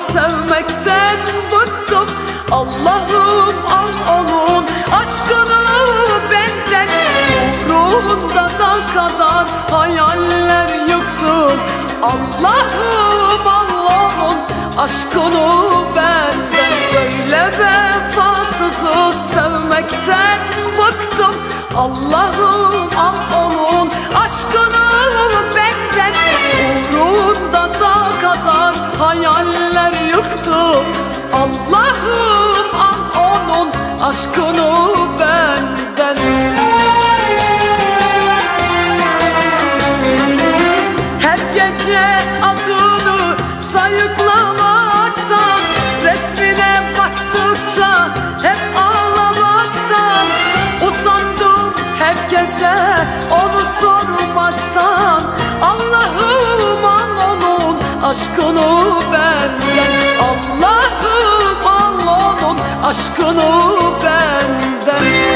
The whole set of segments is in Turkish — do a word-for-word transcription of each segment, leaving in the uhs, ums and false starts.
sevmekten bıktım. Allah'ım al onun aşkını benden, uğrunda dal kadar hayaller yıktım. Allah'ım al onun aşkını benden, böyle vefasızı sevmekten bıktım. Allah'ım al onun aşkını benden, uğrunda dağ kadar hayaller yıktım. Allah'ım al onun aşkını benden. Her gece adını sayıklamaktan, resmine baktıkça hep ağlamaktan, usandım herkese onu sormaktan. Allah'ım al onun aşkını benden, Allah'ım al onun aşkını benden.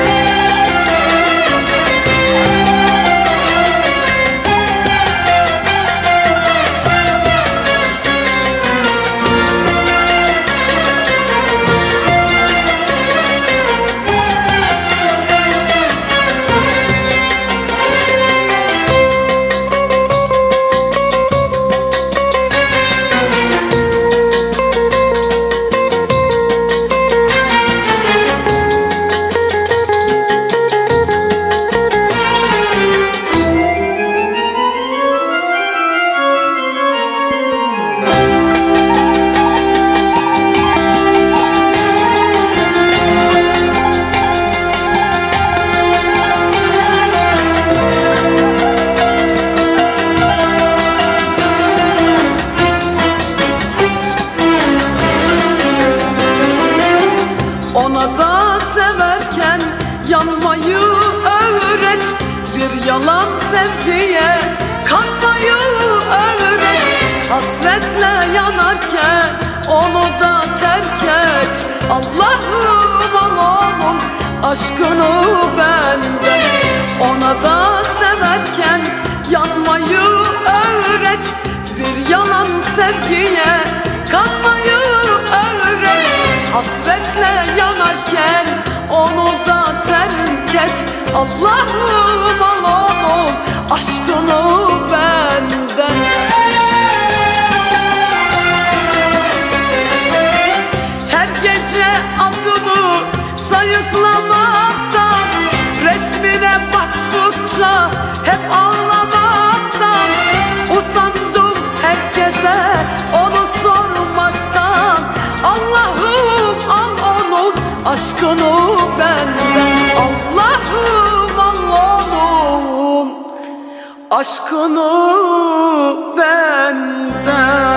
Ona da severken yanmayı öğret, bir yalan sevgiye kanmayı öğret. Hasretle yanarken onu da terk et. Allah'ım al onun aşkını benden, ona da severken yanmayı öğret, bir yalan sevgiye kanmayı öğret. Hasretle yanarken onu da terk et. Allah'ım al onun aşkını benden. Her gece adını sayıklamaktan, resmine baktıkça hep ağlamaktan, usandım herkese onu sormaktan. Allah'ım al onun aşkını benden, Allah'ım al onun aşkını benden.